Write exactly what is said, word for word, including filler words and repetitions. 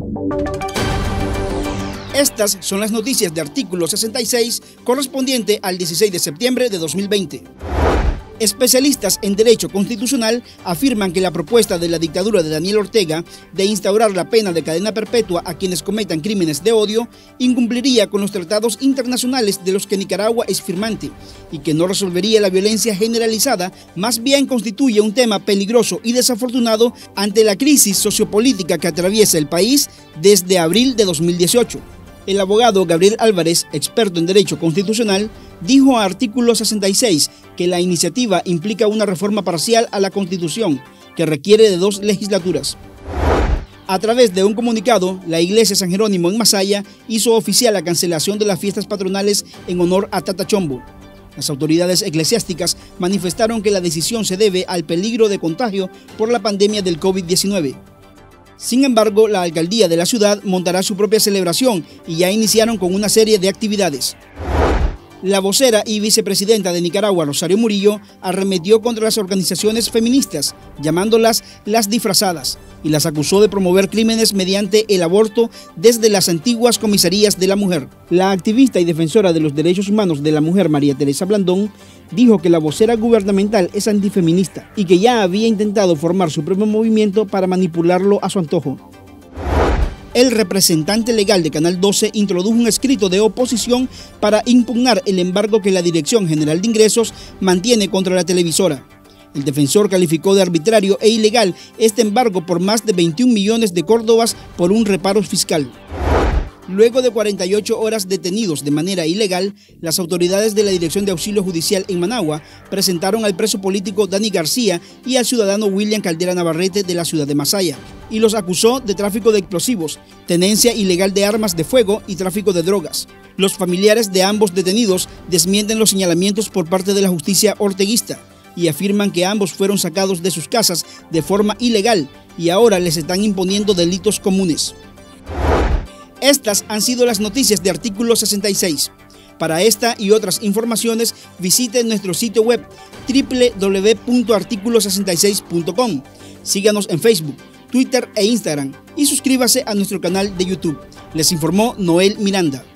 Estas son las noticias de Artículo sesenta y seis, correspondiente al dieciséis de septiembre de dos mil veinte. Especialistas en derecho constitucional afirman que la propuesta de la dictadura de Daniel Ortega de instaurar la pena de cadena perpetua a quienes cometan crímenes de odio incumpliría con los tratados internacionales de los que Nicaragua es firmante y que no resolvería la violencia generalizada, más bien constituye un tema peligroso y desafortunado ante la crisis sociopolítica que atraviesa el país desde abril de dos mil dieciocho. El abogado Gabriel Álvarez, experto en derecho constitucional, dijo a Artículo sesenta y seis que la iniciativa implica una reforma parcial a la Constitución, que requiere de dos legislaturas. A través de un comunicado, la Iglesia San Jerónimo en Masaya hizo oficial la cancelación de las fiestas patronales en honor a Tata Chombo. Las autoridades eclesiásticas manifestaron que la decisión se debe al peligro de contagio por la pandemia del COVID diecinueve. Sin embargo, la alcaldía de la ciudad montará su propia celebración y ya iniciaron con una serie de actividades. La vocera y vicepresidenta de Nicaragua, Rosario Murillo, arremetió contra las organizaciones feministas, llamándolas las disfrazadas, y las acusó de promover crímenes mediante el aborto desde las antiguas comisarías de la mujer. La activista y defensora de los derechos humanos de la mujer, María Teresa Blandón, dijo que la vocera gubernamental es antifeminista y que ya había intentado formar su propio movimiento para manipularlo a su antojo. El representante legal de Canal doce introdujo un escrito de oposición para impugnar el embargo que la Dirección General de Ingresos mantiene contra la televisora. El defensor calificó de arbitrario e ilegal este embargo por más de veintiún millones de córdobas por un reparo fiscal. Luego de cuarenta y ocho horas detenidos de manera ilegal, las autoridades de la Dirección de Auxilio Judicial en Managua presentaron al preso político Dani García y al ciudadano William Caldera Navarrete de la ciudad de Masaya, y los acusó de tráfico de explosivos, tenencia ilegal de armas de fuego y tráfico de drogas. Los familiares de ambos detenidos desmienten los señalamientos por parte de la justicia orteguista y afirman que ambos fueron sacados de sus casas de forma ilegal y ahora les están imponiendo delitos comunes. Estas han sido las noticias de Artículo sesenta y seis. Para esta y otras informaciones, visite nuestro sitio web doble u doble u doble u punto artículo sesenta y seis punto com. Síganos en Facebook, Twitter e Instagram y suscríbase a nuestro canal de YouTube. Les informó Noel Miranda.